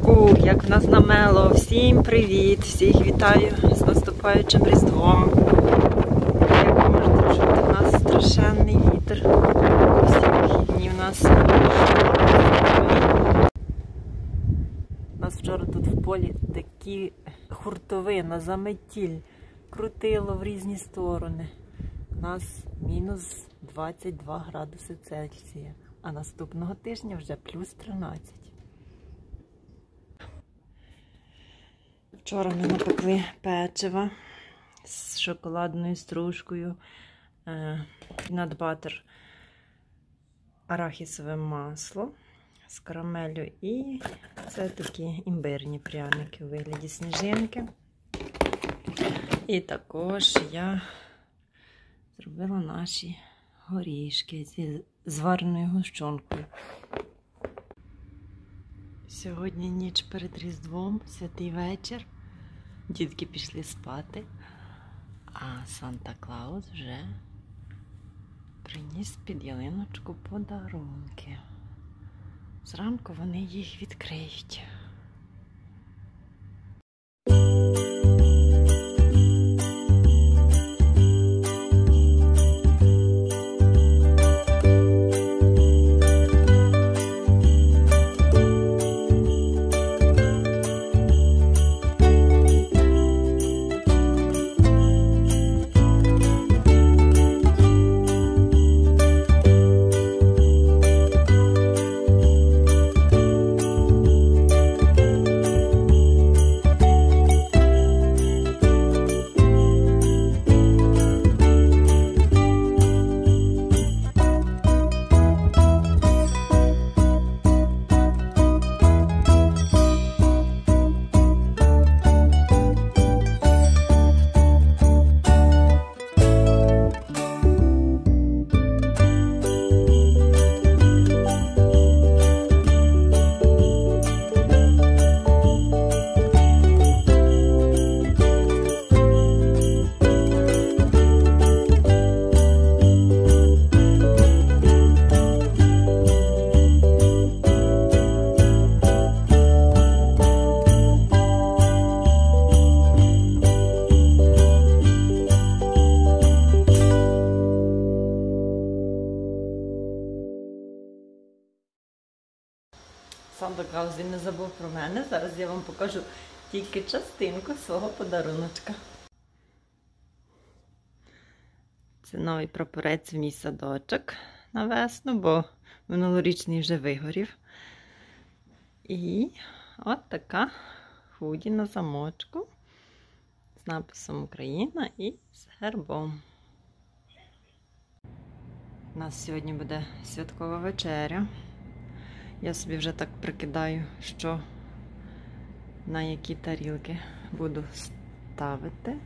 ранку, як в нас намело. Всім привіт, всіх вітаю з наступаючим Різдвом. Як ви можете чути, у нас страшенний вітер. Всі вихідні в нас. У нас вчора тут в полі такі хуртовина, заметіль, крутило в різні сторони. У нас мінус 22 градуси Цельсія, а наступного тижня вже плюс 13. Вчора ми напекли печива з шоколадною стружкою, пінат-баттер, арахісове масло з карамеллю і це такі імбирні пряники у вигляді сніжинки. І також я зробила наші горішки зі звареною гущонкою. Сьогодні ніч перед Різдвом, святий вечір. Дітки пішли спати, а Санта-Клаус вже приніс під ялиночку подарунки. Зранку вони їх відкриють. Санта-Клаус, він не забув про мене. Зараз я вам покажу тільки частинку свого подаруночка. Це новий прапорець в мій садочок на весну, бо минулорічний вже вигорів. І от така худі на замочку з написом Україна і з гербом. У нас сьогодні буде святкова вечеря. Я собі вже так прикидаю, що на які тарілки буду ставити.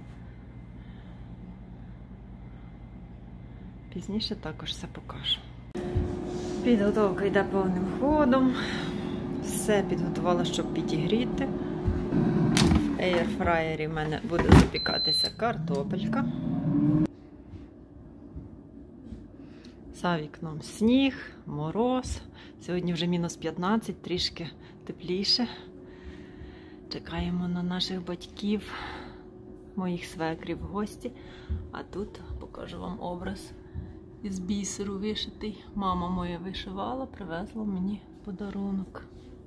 Пізніше також все покажу. Підготовка йде повним ходом. Все підготувала, щоб підігріти. В ейрфраєрі в мене буде запікатися картопелька. За вікном сніг, мороз. Сьогодні вже мінус 15, трішки тепліше. Чекаємо на наших батьків, моїх свекрів в гості. А тут покажу вам образ із бісеру вишитий. Мама моя вишивала, привезла мені подарунок.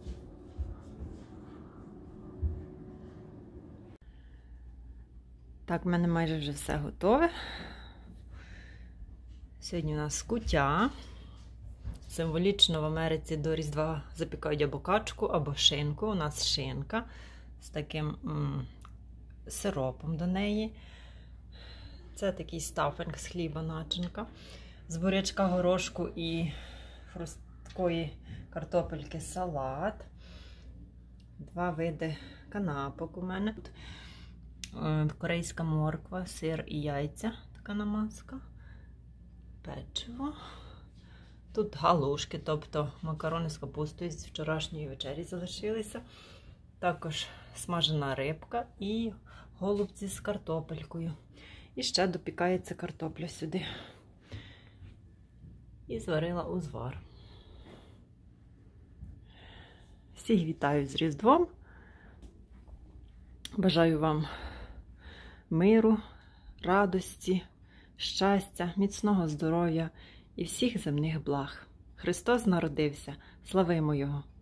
Так, в мене майже вже все готове. Сьогодні у нас куття. Символічно в Америці до Різдва запікають або качку, або шинку. У нас шинка з таким сиропом до неї. Це такий стафинг з хліба начинка. З бурячка, горошку і хрусткої картопельки салат. 2 види канапок у мене. Корейська морква, сир і яйця. Така намазка. Печиво. Тут галушки, тобто макарони з капустою з вчорашньої вечері залишилися. Також смажена рибка і голубці з картопелькою. І ще допікається картопля сюди. І зварила узвар. Всіх вітаю з Різдвом. Бажаю вам миру, радості, щастя, міцного здоров'я і всіх земних благ. Христос народився. Славимо Його!